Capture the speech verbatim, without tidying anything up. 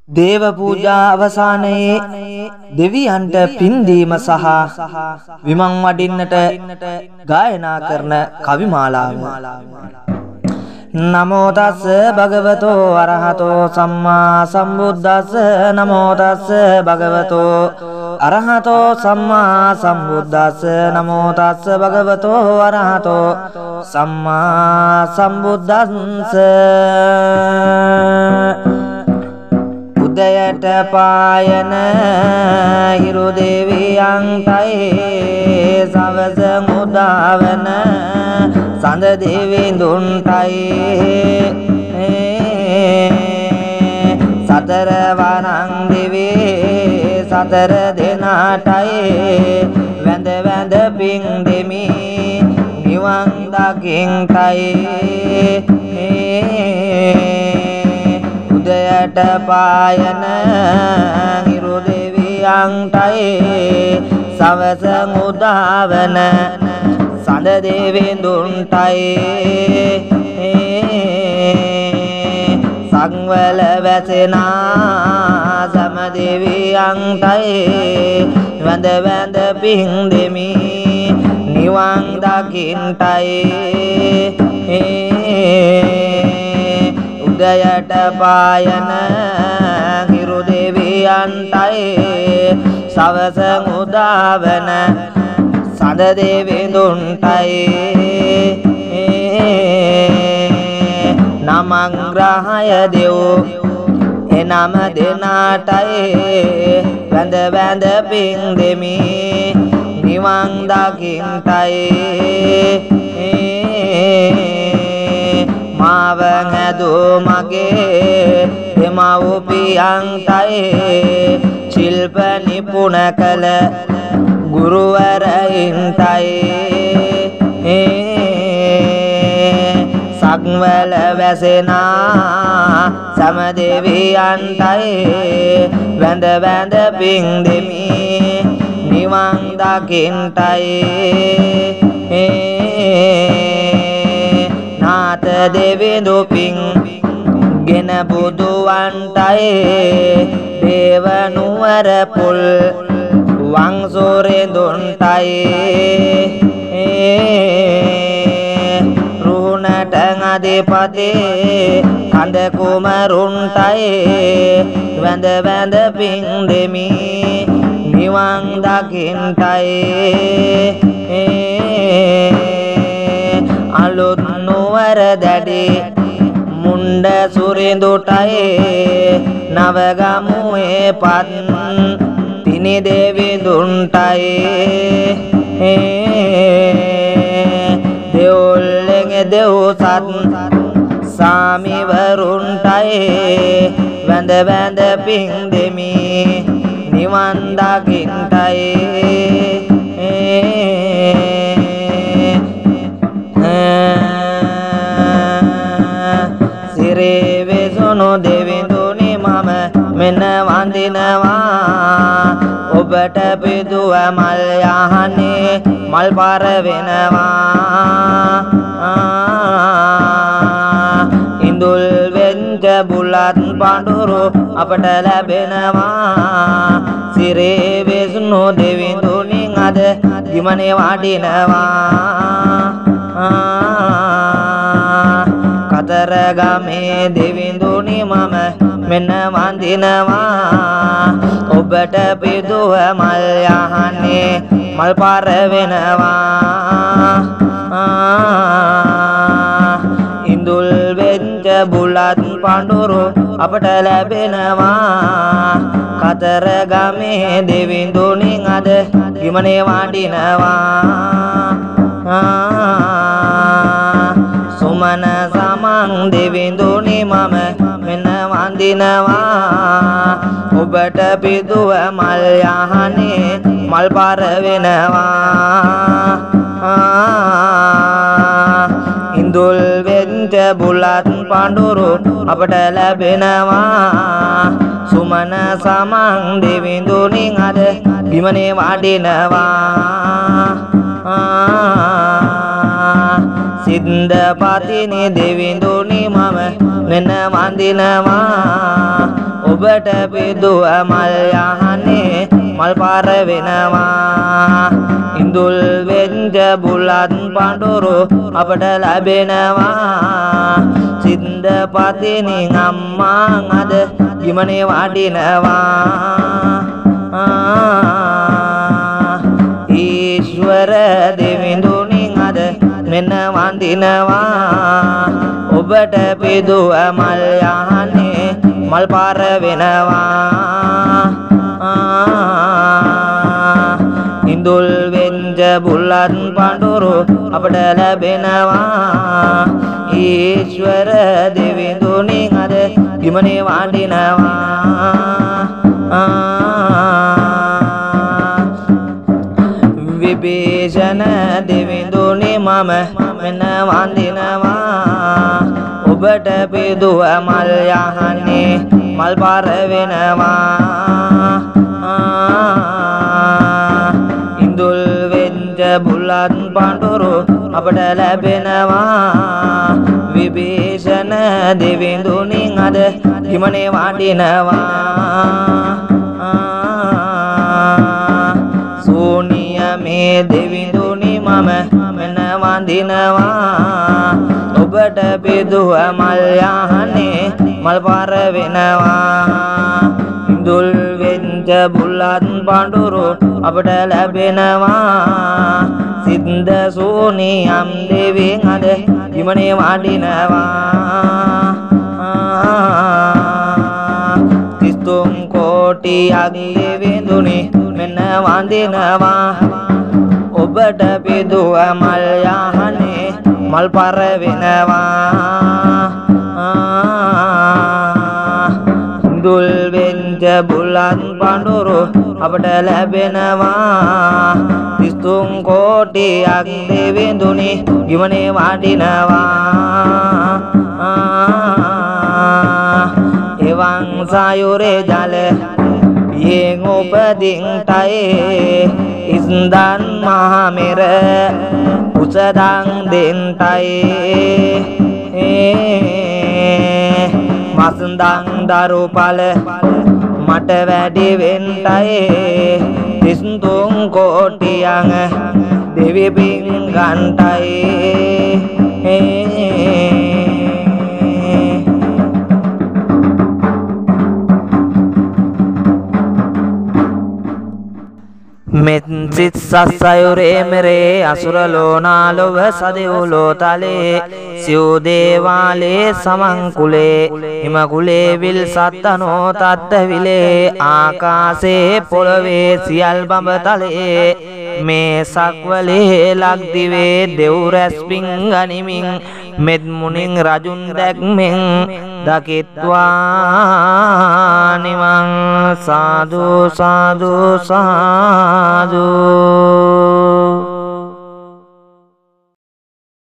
දේව පූජා අවසානයේ දෙවියන්ට පින් දීම සහ විමන් වඩින්නට ගායනා කරන කවි මාලාව. නමෝ තස්ස භගවතෝ අරහතෝ සම්මා සම්බුද්දස්ස නමෝ තස්ස භගවතෝ අරහතෝ සම්මා සම්බුද්දස්ස නමෝ තස්ස භගවතෝ අරහතෝ සම්මා සම්බුද්දස්ස. උදයට පායන හිරු දෙවියන්ටයි සවස මුදාවන සඳ දෙවිඳුන්ටයි සතර වරන් දිවේ සතර දෙනාටයි වැඳ වැඳ පින් දෙමි නිවන් දකින්ටයි. උදයට පායන හිරු දෙවියන්ටයි සවස මුදාවන සඳ දෙවිඳුන්ටයි සංවල වැසෙනා සම දෙවියන්ටයි වැඳ වැඳ පින් දෙමි නිවන් දකින්ටයි. උදයට පායන හිරු දෙවියන්ටයි සවස මුදාවන සඳ දෙවිඳුන්ටයි නමං ග්‍රහය දෙව් එනම දෙනාටයි වැඳ වැඳ පින් දෙමි නිවන් දකින්ටයි. මාව හැදූ මගේ දෙමව්පියන්ටයි ශිල්ප නිපුණ කළ ගුරුවරයින්ටයි සක්වල වැසෙනා සම දෙවියන්ටයි වැඳ වැඳ පින් දෙමි නිවන් දකින්ටයි. නාත දෙවිඳු පින් ගෙන බුදුවන්ටයි දේව නුවර පුල් වංසොරෙඳුන්ටයි රුණට අධිපති කඳ කුමරුන්ටයි වැඳ වැඳ පින් දෙමි නිවන් දකින්ටයි. අලුත් නුවර දැඩි මුණ්ඩ සුරිඳුටයි නවගමුවේ පත් තිනි දෙවිඳුන්ටයි දෙවුල්ලෙන් දෙව්සත් සාමිවරුන්ටයි වැඳ වැඳ පින් දෙමි නිවන් දකින්ටයි. සිරේ වෙසුණු දෙවිඳුනි මම මෙන්න වඳිනවා ඔබට පිදුව මල් යහනේ මල් පාර වෙනවා ඉඳුල් වෙන්ජ බුලත් පඳුරු අපට ලැබෙනවා සිරේ වෙසුණු දෙවිඳුනි අද ගිමනේ වඩිනවා කතරගමේ දෙවිඳුනි මම මෙන්න වඳිනවා ඔබට පිදුව මල් යහනේ මල් පාර වෙනවා ඉඳුල් වෙන්ජ බුලත් පඳුරු අපට ලැබෙනවා කතරගමේ දෙවිඳුනි අද ගිමනේ වඩිනවා සුමන සමන් දෙවිඳුනි මම මෙන්න වඳිනවා ඔබට පිදුව මල් යහනේ මල් පාර වෙනවා ඉඳුල් වෙන්ජ බුලත් පඳුරු අපට ලැබෙනවා සුමන සමන් දෙවිඳුනි අද බිමනේ වඩිනවා සිද්ධපතිනි දෙවිඳුනි මම මෙන්න වඳිනවා ඔබට පිදුව මල් යහනේ මල් පාර වෙනවා ඉඳුල් වෙන්ජ බුලත් පඳුරු අපට ලැබෙනවා සින්ද පතිනින් අම්මා අද ගිමනේ වඩිනවා ඊශ්වර දෙවිඳුනින් අද මෙන්න වඳිනවා ඔබට පිදුව මල් යහනේ මල් පාර වෙනවා ඉඳුල් වෙන්ජ බුලත් පඳුරු අපට ලැබෙනවා ඊශ්වර දෙවිඳුනින් අද ගිමනේ වඩිනවා විභීෂණ දෙවිඳුනි මම මෙන්න වඳිනවා ඔබට පිදුව මල් යහනේ මල් පාර වෙනවා ඉඳුල් වෙන්ජ බුලත් පඳුරු අපට ලැබෙනවා විභීෂණ දෙවිඳුනින් අද ගිමනේ වඩිනවා සෝනියමේ දෙවිඳුනි මම මෙන්න වඳිනවා ඔබට පිදුව මල් යහනේ මල් පාර වෙනවා ඉඳුල් වෙන්ජ බුලත් පඳුරු අපට ලැබෙනවා සින්ද සෝනියම් දෙවියන් අද ගිමනේ වඩිනවා තිස්තුන් කෝටියක් දෙවිඳුනි මෙන්න වඳිනවා ඔබට පිදුව මල් යහනේ මල් පාර වෙනවා ඉඳුල් වෙන්ජ බුලත් පඳුරු අපට ලැබෙනවා තිස්තුන් කෝටියක් දෙවිඳුනි ගිමනේ වඩිනවා එවන් සයුරේ ජල යෙන් උපදින් තයේ ඉස්දන් මහමෙර උසදන් දෙන්තයේ මසඳන් දරුපල මට වැඩි වෙන්ටයේ තිස්තුන් කෝටියන් දෙවි පින් ගන්ටයේ මෙත් සිත් සසයුරේ මෙරේ අසුර ලෝනාලොව සදෙව්ලෝ තලේ සිව් දේවාලේ සමංකුලේ හිමකුලේ විල් සත්තනෝ තත්ත විලේ ආකාසේ පොළවේ සියල් බඹ තලේ මේ සක්වලේ ලක්දිවේ දෙව් රැස් පිං ගනිමින් මෙත් මුනින් රජුන් දැක්මෙන් දකිත්වා නිවන්. සාදු සාදු සාදු.